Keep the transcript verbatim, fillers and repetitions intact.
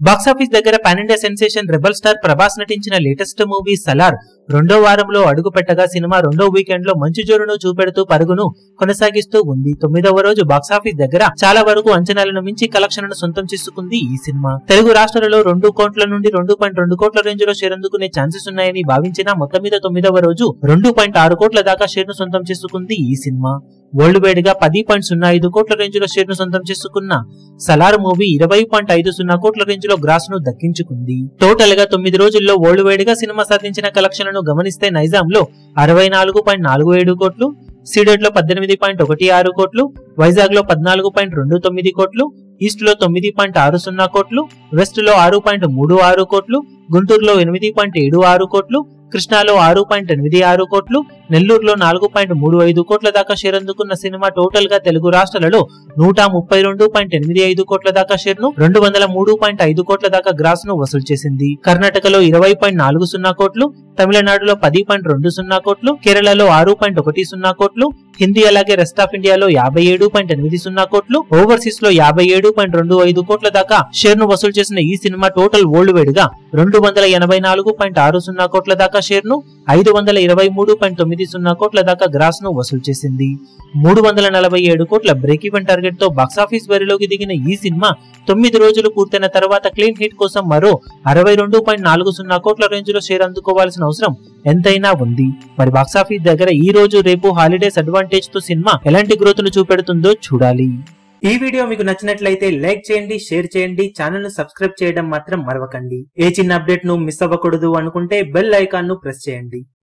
Box office దగ్గర pan India sensation rebel star Prabhas నటించిన latest movie Salaar రెండో వారంలో అడుగు పెట్టగా సినిమా రెండో వీకెండ్ లో మంచి జోరును చూపెడుతూ పరుగును కొనసాగిస్తూ ఉంది. తొమ్మిదవ రోజు బాక్సాఫీస్ దగ్గర చాలా వరకు అంచనాలను మించి కలెక్షన్లను సొంతం చేసుకుంది ఈ సినిమా. తెలుగు రాష్ట్రాలలో రెండు కోట్ల నుండి రెండు పాయింట్ రెండు కోట్ల రేంజ్ లో షేర్ అందుకునే ఛాన్సెస్ ఉన్నాయని భావించిన మొత్తం మీద తొమ్మిదవ రోజు రెండు పాయింట్ ఆరు కోట్ల దాకా షేర్ ను సొంతం చేసుకుంది ఈ సినిమా. వరల్డ్ వైడ్ గా పది పాయింట్ సున్నా ఐదు కోట్ల రేంజ్ లో షేర్ ను సొంతం చేసుకున్న సలార్ మూవీ ఇరవై పాయింట్ ఐదు సున్నా కోట్ల రేంజ్ లో గ్రాస్ ను దక్కించుకుంది. టోటల్ గా తొమ్మిది రోజుల్లో వరల్డ్ వైడ్ గా సినిమా సాధించిన కలెక్షన్లను గమనిస్తే నైజాం లో అరవై నాలుగు పాయింట్ నాలుగు ఏడు కోట్లు, సీడెడ్ లో పద్దెనిమిది పాయింట్ ఒకటి ఆరు కోట్లు, వైజాగ్ లో పద్నాలుగు పాయింట్ రెండు తొమ్మిది కోట్లు, ఈస్ట్ లో తొమ్మిది పాయింట్ ఆరు సున్నా కోట్లు, వెస్ట్ లో ఆరు పాయింట్ మూడు ఆరు కోట్లు, గుంటూరులో ఎనిమిది పాయింట్ ఏడు ఆరు కోట్లు, కృష్ణాలో ఆరు పాయింట్ ఎనిమిది ఆరు కోట్లు, నెల్లూరులో నాలుగు పాయింట్ మూడు ఐదు కోట్ల దాకా షేర్ అందుకున్న సినిమా టోటల్ గా తెలుగు రాష్ట్రాలలో నూట ముప్పై రెండు పాయింట్ ఎనిమిది ఐదు కోట్ల దాకా షేర్ ను, రెండు వందల మూడు పాయింట్ ఐదు కోట్ల దాకా గ్రాస్ ను వసూలు చేసింది. కర్ణాటకలో ఇరవై పాయింట్ నాలుగు సున్నా కోట్లు, తమిళనాడులో పది పాయింట్ రెండు సున్నా కోట్లు, కేరళలో ఆరు పాయింట్ ఒకటి సున్నా కోట్లు, హిందీ అలాగే రెస్ట్ ఆఫ్ ఇండియాలో యాభై ఏడు పాయింట్ ఎనిమిది సున్నా కోట్లు, ఓవర్సీస్ లో యాభై ఏడు పాయింట్ రెండు ఐదు కోట్ల దాకా షేర్ ను వసూలు చేసిన ఈ సినిమా టోటల్ వరల్డ్ వైడ్ గా రెండు వందల ఎనభై నాలుగు పాయింట్ ఆరు సున్నా కోట్ల దాకా షేర్ ను, ఐదు వందల ఇరవై మూడు పాయింట్ తొమ్మిది సున్నా కోట్ల దాకా గ్రాస్ ను వసూలు చేసింది. మూడు వందల నలభై ఏడు కోట్ల బ్రేక్ ఈవెన్ టార్గెట్ తో బాక్సాఫీస్ బరిలోకి దిగిన ఈ సినిమా తొమ్మిది రోజులు పూర్తయిన తర్వాత క్లీన్ హిట్ కోసం మరో అరవై రెండు పాయింట్ నాలుగు సున్నా కోట్ల రేంజ్ లో షేర్ అందుకోవాల్సిన అవసరం ఎంతైనా ఉంది. మరి బాక్సాఫీస్ దగ్గర ఈ రోజు రేపు హాలిడేస్ అడ్వాంటేజ్ తో సినిమా ఎలాంటి గ్రోత్ ను చూపెడుతుందో చూడాలి. ఈ వీడియో మీకు నచ్చినట్లయితే లైక్ చేయండి, షేర్ చేయండి, ఛానల్ ను సబ్స్క్రైబ్ చేయడం మాత్రం మరవకండి. ఏ చిన్న అప్డేట్ ను మిస్ అవ్వకూడదు అనుకుంటే బెల్ ఐకాన్ ను ప్రెస్ చేయండి.